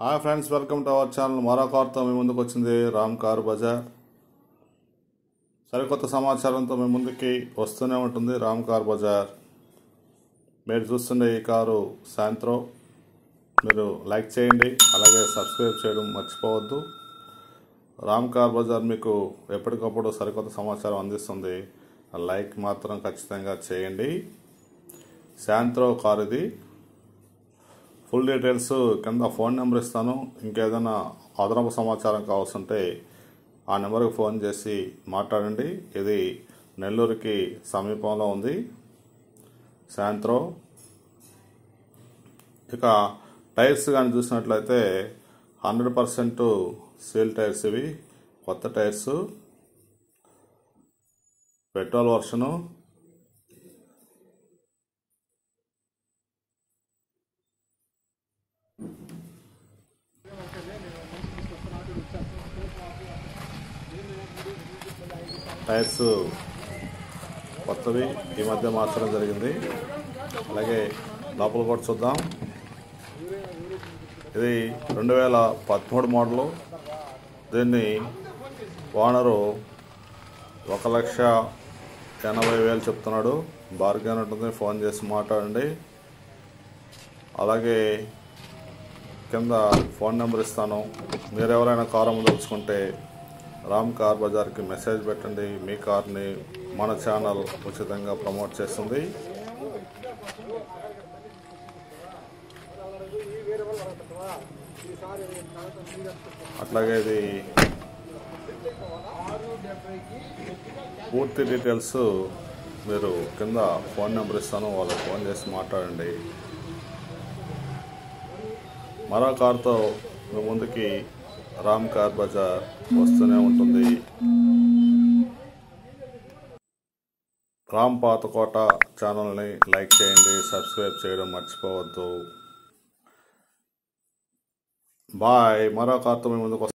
Hi friends, welcome to our channel. మరో కార్తో మీ ముందుకు వచ్చింది రామ్ కార్ బజార్. సరికొత్త సమాచారంతో మీ ముందుకి వస్తూనే ఉంటుంది రామ్ కార్ బజార్. మీరు చూస్తుండే ఈ కారు శాంత్రో. మీరు లైక్ చేయండి, అలాగే సబ్స్క్రైబ్ చేయడం మర్చిపోవద్దు. రామ్ కార్ బజార్ మీకు ఎప్పటికప్పుడు సరికొత్త సమాచారం అందిస్తుంది. లైక్ మాత్రం ఖచ్చితంగా చేయండి. శాంత్రో కార్ ఇది. ఫుల్ డీటెయిల్స్ కింద ఫోన్ నెంబర్ ఇస్తాను. ఇంకేదైనా అదనపు సమాచారం కావాల్సింటే ఆ నెంబర్కి ఫోన్ చేసి మాట్లాడండి. ఇది నెల్లూరుకి సమీపంలో ఉంది శాంత్రో. ఇక టైర్స్ కానీ చూసినట్లయితే 100% సీల్ టైర్స్. ఇవి కొత్త టైర్స్, పెట్రోల్ వర్షను. టైర్స్ కొత్తవి, ఈ మధ్య మార్చడం జరిగింది. అలాగే లోపల కూడా చూద్దాం. ఇది 2013 మోడలు. దీన్ని ఓనరు 1,80,000 చెప్తున్నాడు. బార్గెన్ ఉంటుంది, ఫోన్ చేసి మాట్లాడండి. అలాగే కింద ఫోన్ నెంబర్ ఇస్తాను. మీరు ఎవరైనా కారు అమ్మదలుచుకుంటే రామ్ కార్ బజార్కి మెసేజ్ పెట్టండి. మీ కార్ని మన ఛానల్ ఉచితంగా ప్రమోట్ చేస్తుంది. అట్లాగే ఇది పూర్తి డీటెయిల్స్ మీరు కింద ఫోన్ నెంబర్ ఇస్తాను, వాళ్ళకి ఫోన్ చేసి మాట్లాడండి. మరో కార్తో మీ ముందుకి రామ్ కార్ బజార్ వస్తూనే ఉంటుంది. రామ్ పాతకోట ఛానల్ని లైక్ చేయండి, సబ్స్క్రైబ్ చేయడం మర్చిపోవద్దు. బాయ్. మరో కార్తో మీ ముందుకు